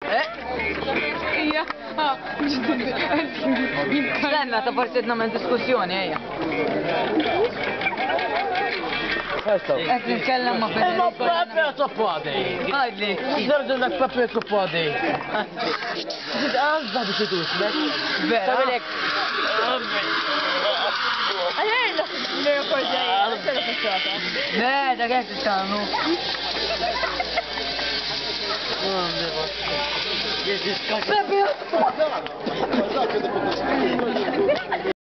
Ija, Lenna ta' forsi t-namen diskussjoni, ija. Ek nitkellem ma' Ma proprio troppo għadej. Għadli. Zerdu dak proprio troppo għadej. Għazda biex idus, Vera. Tabilek. Għajajla, l-mio korġajja, għajajla f-sata. Ne, da' għek t-tkallmu. Pepe!